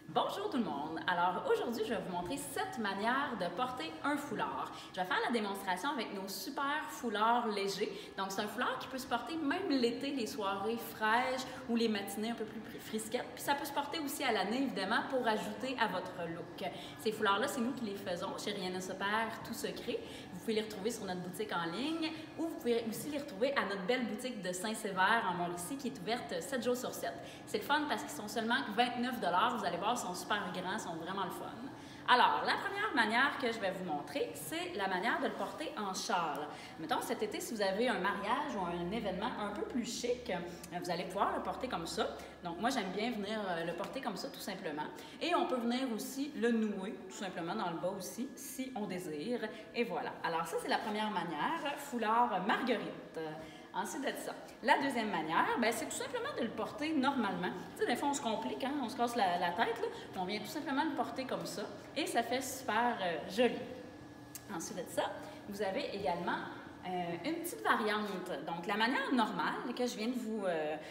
Bonjour tout le monde! Alors aujourd'hui, je vais vous montrer 7 manières de porter un foulard. Je vais faire la démonstration avec nos super foulards légers. Donc c'est un foulard qui peut se porter même l'été, les soirées fraîches ou les matinées un peu plus frisquettes. Puis ça peut se porter aussi à l'année évidemment pour ajouter à votre look. Ces foulards-là, c'est nous qui les faisons chez Rihanna Sepère Tout Secret. Vous pouvez les retrouver sur notre boutique en ligne ou vous pouvez aussi les retrouver à notre belle boutique de Saint-Sévère en Mauricie qui est ouverte 7 jours sur 7. C'est le fun parce qu'ils sont seulement 29 $. Vous allez voir, ils sont super grands, sont vraiment le fun. Alors, la première manière que je vais vous montrer, c'est la manière de le porter en châle. Mettons, cet été, si vous avez un mariage ou un événement un peu plus chic, vous allez pouvoir le porter comme ça. Donc, moi, j'aime bien venir le porter comme ça, tout simplement. Et on peut venir aussi le nouer, tout simplement, dans le bas aussi, si on désire. Et voilà. Alors, ça, c'est la première manière, foulard marguerite. Ensuite de ça. La deuxième manière, c'est tout simplement de le porter normalement. Tu sais, des fois, on se complique, hein? On se casse la tête, là. On vient tout simplement le porter comme ça et ça fait super joli. Ensuite de ça, vous avez également une petite variante. Donc, la manière normale que je viens de vous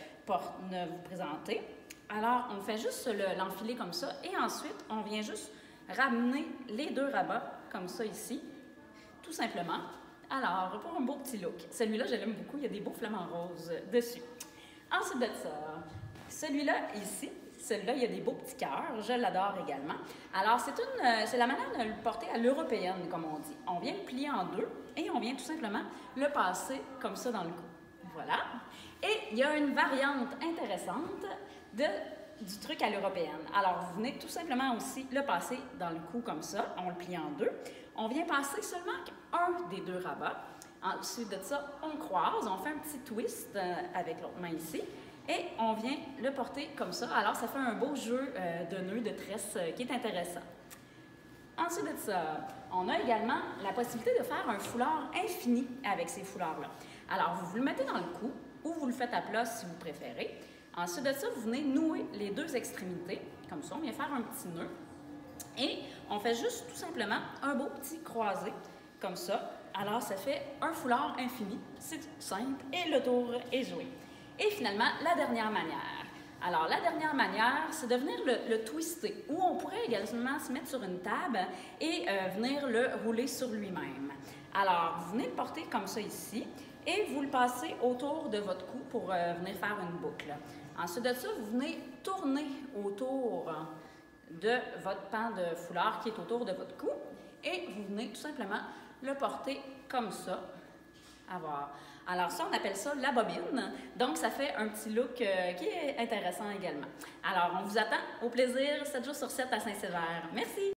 présenter. Alors, on fait juste l'enfiler comme ça et ensuite, on vient juste ramener les deux rabats comme ça ici, tout simplement. Alors, pour un beau petit look, celui-là, je l'aime beaucoup, il y a des beaux flamants roses dessus. Ensuite de ça, celui-là ici, celui-là, il y a des beaux petits cœurs, je l'adore également. Alors, c'est la manière de le porter à l'européenne, comme on dit. On vient le plier en deux et on vient tout simplement le passer comme ça dans le cou. Voilà. Et il y a une variante intéressante du truc à l'européenne. Alors, vous venez tout simplement aussi le passer dans le cou comme ça, on le plie en deux. On vient passer seulement un des deux rabats. Ensuite de ça, on croise, on fait un petit twist avec l'autre main ici et on vient le porter comme ça. Alors, ça fait un beau jeu de nœuds, de tresses qui est intéressant. Ensuite de ça, on a également la possibilité de faire un foulard infini avec ces foulards-là. Alors, vous le mettez dans le cou ou vous le faites à plat si vous préférez. Ensuite de ça, vous venez nouer les deux extrémités, comme ça, on vient faire un petit nœud. Et on fait juste tout simplement un beau petit croisé, comme ça. Alors, ça fait un foulard infini, c'est simple et le tour est joué. Et finalement, la dernière manière. Alors, la dernière manière, c'est de venir le twister, ou on pourrait également se mettre sur une table et venir le rouler sur lui-même. Alors, vous venez le porter comme ça ici et vous le passez autour de votre cou pour venir faire une boucle. Ensuite de ça, vous venez tourner autour de votre pan de foulard qui est autour de votre cou et vous venez tout simplement le porter comme ça. Alors ça, on appelle ça la bobine. Donc, ça fait un petit look qui est intéressant également. Alors, on vous attend au plaisir 7 jours sur 7 à Saint-Sévère. Merci!